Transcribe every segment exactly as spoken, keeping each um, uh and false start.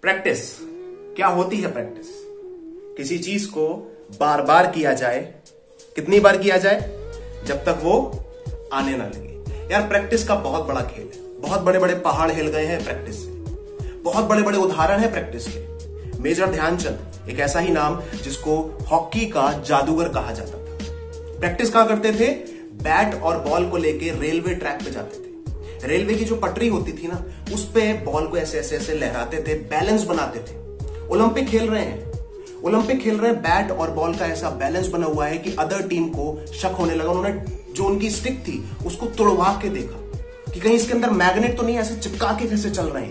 Practice क्या होती है? प्रैक्टिस किसी चीज को बार बार किया जाए। कितनी बार किया जाए? जब तक वो आने ना लगे। यार प्रैक्टिस का बहुत बड़ा खेल है। बहुत बड़े बड़े पहाड़ हिल गए हैं प्रैक्टिस से। बहुत बड़े बड़े उदाहरण है प्रैक्टिस के। मेजर ध्यानचंद एक ऐसा ही नाम जिसको हॉकी का जादूगर कहा जाता था। प्रैक्टिस कहां करते थे? बैट और बॉल को लेके रेलवे ट्रैक पे जाते थे। रेलवे की जो पटरी होती थी ना, उस पे बॉल को ऐसे ऐसे ऐसे लहराते थे, बैलेंस बनाते थे। ओलंपिक खेल रहे हैं ओलंपिक खेल रहे हैं बैट और बॉल का ऐसा बैलेंस बना हुआ है कि अदर टीम को शक होने लगा। उन्होंने जो उनकी स्टिक थी उसको तोड़वा के देखा कि कहीं इसके अंदर मैग्नेट तो नहीं, ऐसे चिपका के कैसे चल रहे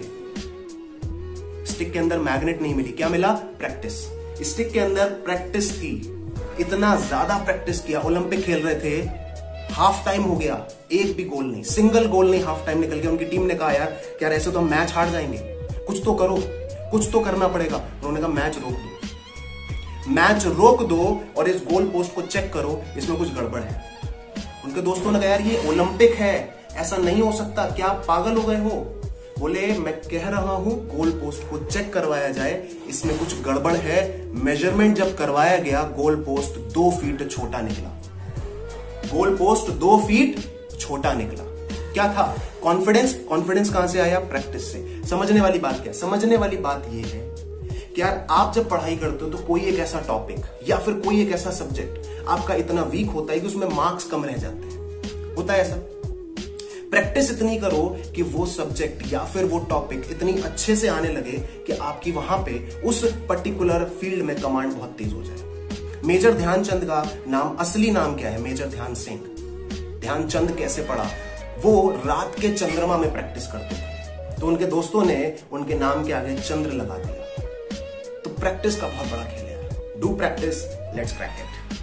हैं। स्टिक के अंदर मैग्नेट नहीं मिली। क्या मिला? प्रैक्टिस। स्टिक के अंदर प्रैक्टिस थी। इतना ज्यादा प्रैक्टिस किया। ओलंपिक खेल रहे थे, हाफ टाइम हो गया, एक भी गोल नहीं, सिंगल गोल नहीं, हाफ टाइम निकल गया। उनकी टीम ने कहा यार क्या ऐसे तो हम मैच हार जाएंगे, कुछ तो करो, कुछ तो करना पड़ेगा। उन्होंने कहा मैच रोक दो, मैच रोक दो और इस गोल पोस्ट को चेक करो, इसमें कुछ गड़बड़ है। उनके दोस्तों ने कहा यार ये ओलंपिक है, ऐसा नहीं हो सकता, क्या आप पागल हो गए हो? बोले मैं कह रहा हूं गोल पोस्ट को चेक करवाया जाए, इसमें कुछ गड़बड़ है। मेजरमेंट जब करवाया गया, गोल पोस्ट दो फीट छोटा निकला। गोल पोस्ट दो फीट छोटा निकला। क्या था? कॉन्फिडेंस। कॉन्फिडेंस कहां से आया? प्रैक्टिस से। समझने वाली बात क्या? समझने वाली बात यह है कि यार आप जब पढ़ाई करते हो तो कोई एक ऐसा टॉपिक या फिर कोई एक ऐसा सब्जेक्ट आपका इतना वीक होता है कि उसमें मार्क्स कम रह जाते हैं। होता है ऐसा। प्रैक्टिस इतनी करो कि वो सब्जेक्ट या फिर वो टॉपिक इतनी अच्छे से आने लगे कि आपकी वहां पे उस पर्टिकुलर फील्ड में कमांड बहुत तेज हो जाए। मेजर ध्यानचंद का नाम, असली नाम क्या है? मेजर ध्यान सिंह। ध्यानचंद कैसे पड़ा? वो रात के चंद्रमा में प्रैक्टिस करते थे, तो उनके दोस्तों ने उनके नाम के आगे चंद्र लगा दिया। तो प्रैक्टिस का बहुत बड़ा खेल है। Do practice, let's crack it.